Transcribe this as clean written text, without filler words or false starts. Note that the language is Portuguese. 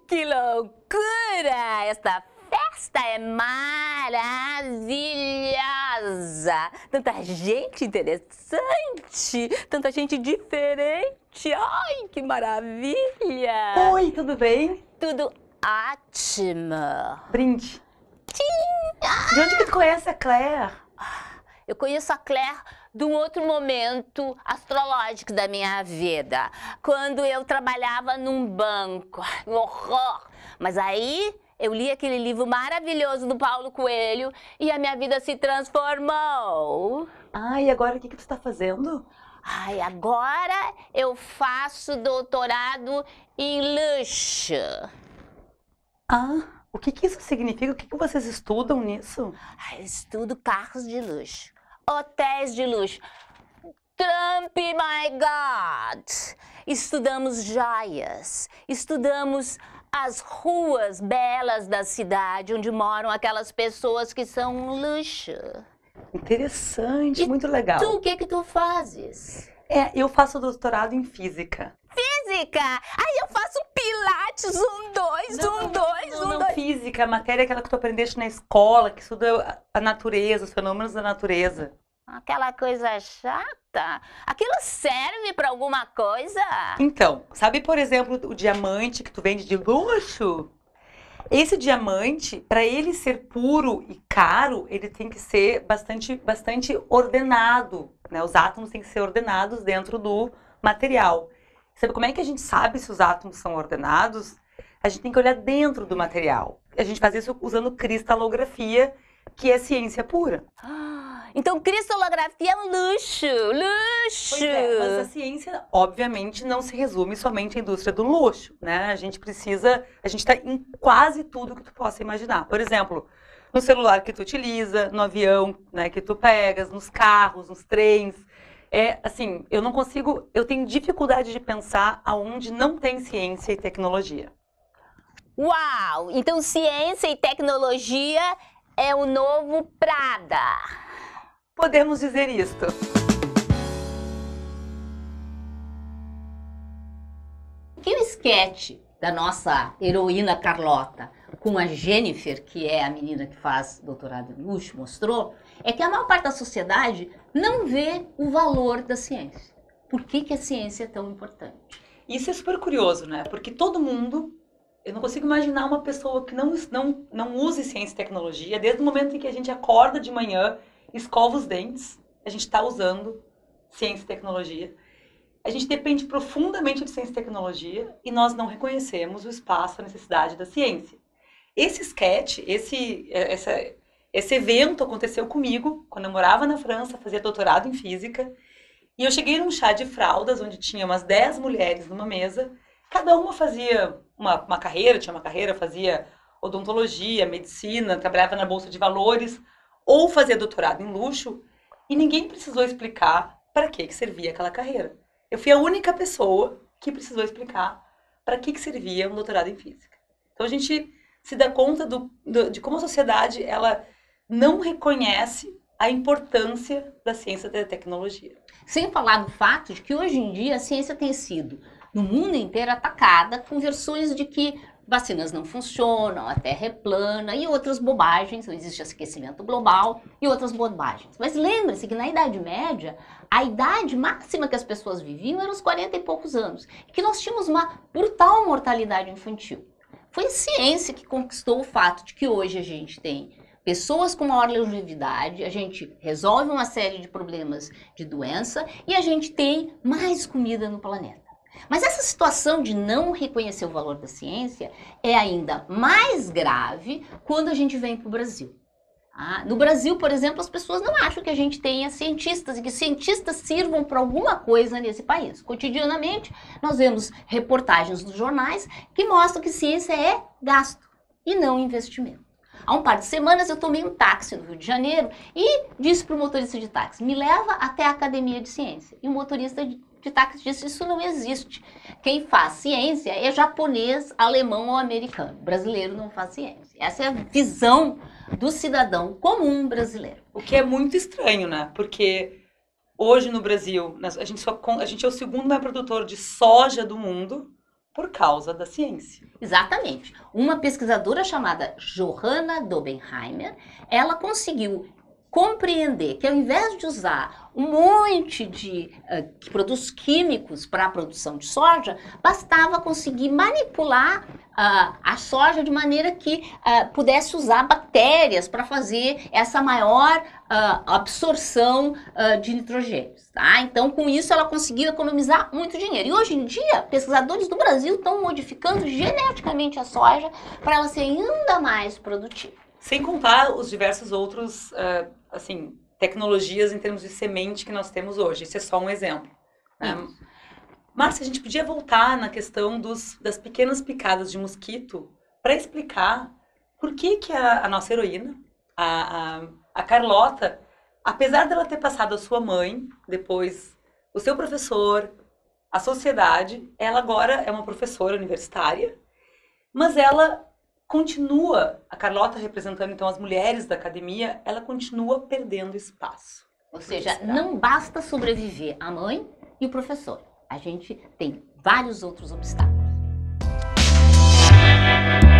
que loucura! Esta festa é maravilhosa! Tanta gente interessante, tanta gente diferente. Ai, que maravilha! Oi, tudo bem? Tudo ótimo. Brinde. De onde que tu conhece a Claire? Eu conheço a Claire de um outro momento astrológico da minha vida, quando eu trabalhava num banco. Um horror! Mas aí eu li aquele livro maravilhoso do Paulo Coelho e a minha vida se transformou. Ah, e agora o que tu tá fazendo? Ai, agora eu faço doutorado em luxo. Ah, o que que isso significa? O que que vocês estudam nisso? Ai, eu estudo carros de luxo, hotéis de luxo. Trump, my God! Estudamos joias, estudamos as ruas belas da cidade onde moram aquelas pessoas que são um luxo. Interessante, E muito legal. Tu, o que que tu fazes? Eu faço doutorado em física. Física! Aí eu faço pilates, Não, física, a matéria é aquela que tu aprendeste na escola, que estuda a natureza, os fenômenos da natureza. Aquela coisa chata. Aquilo serve pra alguma coisa? Então, sabe, por exemplo, o diamante que tu vende de luxo? Esse diamante, para ele ser puro e caro, ele tem que ser bastante ordenado, né? Os átomos têm que ser ordenados dentro do material. Sabe como é que a gente sabe se os átomos são ordenados? A gente tem que olhar dentro do material. A gente faz isso usando cristalografia, que é ciência pura. Então cristalografia é um luxo, luxo! Pois é, mas a ciência, obviamente, não se resume somente à indústria do luxo, né? A gente está em quase tudo que tu possa imaginar. Por exemplo, no celular que tu utiliza, no avião, né, que tu pegas, nos carros, nos trens. Eu tenho dificuldade de pensar aonde não tem ciência e tecnologia. Uau! Então ciência e tecnologia é o novo Prada. Podemos dizer isto. Que o esquete da nossa heroína Carlota com a Jennifer, que é a menina que faz doutorado em luxo, mostrou, é que a maior parte da sociedade não vê o valor da ciência. Por que a ciência é tão importante? Isso é super curioso, né? Porque todo mundo... Eu não consigo imaginar uma pessoa que não use ciência e tecnologia, desde o momento em que a gente acorda de manhã, escova os dentes, a gente está usando ciência e tecnologia. A gente depende profundamente de ciência e tecnologia e nós não reconhecemos o espaço, a necessidade da ciência. Esse sketch, esse evento aconteceu comigo quando eu morava na França, fazia doutorado em física. E eu cheguei num chá de fraldas, onde tinha umas 10 mulheres numa mesa. Cada uma fazia uma carreira, tinha uma carreira, fazia odontologia, medicina, trabalhava na Bolsa de Valores, ou fazia doutorado em luxo, e ninguém precisou explicar para que servia aquela carreira. Eu fui a única pessoa que precisou explicar para que servia um doutorado em física. Então a gente se dá conta de como a sociedade ela não reconhece a importância da ciência e da tecnologia. Sem falar do fato de que hoje em dia a ciência tem sido, no mundo inteiro, atacada com versões de que vacinas não funcionam, a Terra é plana e outras bobagens, não existe aquecimento global e outras bobagens. Mas lembre-se que na Idade Média, a idade máxima que as pessoas viviam era os 40 e poucos anos, e que nós tínhamos uma brutal mortalidade infantil. Foi a ciência que conquistou o fato de que hoje a gente tem pessoas com maior longevidade, a gente resolve uma série de problemas de doença e a gente tem mais comida no planeta. Mas essa situação de não reconhecer o valor da ciência é ainda mais grave quando a gente vem para o Brasil. No Brasil, por exemplo, as pessoas não acham que a gente tenha cientistas e que cientistas sirvam para alguma coisa nesse país. Cotidianamente, nós vemos reportagens nos jornais que mostram que ciência é gasto e não investimento. Há um par de semanas eu tomei um táxi no Rio de Janeiro e disse para o motorista de táxi, me leva até a Academia de Ciência. E o motorista de táxi disse, isso não existe. Quem faz ciência é japonês, alemão ou americano. Brasileiro não faz ciência. Essa é a visão do cidadão comum brasileiro. O que é muito estranho, né? Porque hoje no Brasil, a gente é o segundo maior produtor de soja do mundo, por causa da ciência. Exatamente. Uma pesquisadora chamada Johanna Dobenheimer, ela conseguiu compreender que ao invés de usar um monte de produtos químicos para a produção de soja, bastava conseguir manipular a soja de maneira que pudesse usar bactérias para fazer essa maior absorção de nitrogênios. Tá? Então, com isso, ela conseguiu economizar muito dinheiro. E hoje em dia, pesquisadores do Brasil estão modificando geneticamente a soja para ela ser ainda mais produtiva. Sem contar os diversos outros, assim, tecnologias em termos de semente que nós temos hoje. Isso é só um exemplo. Né? Márcia, a gente podia voltar na questão das pequenas picadas de mosquito para explicar por que a nossa heroína, a Carlota, apesar dela ter passado a sua mãe, depois o seu professor, a sociedade, ela agora é uma professora universitária, mas ela continua, a Carlota representando então as mulheres da academia, ela continua perdendo espaço. Ou seja, não basta sobreviver a mãe e o professor. A gente tem vários outros obstáculos.